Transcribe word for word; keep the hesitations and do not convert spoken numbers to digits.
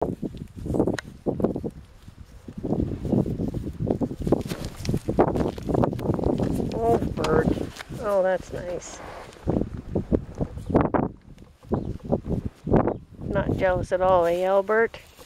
Oh, bird. Oh, that's nice. Not jealous at all, eh, Albert?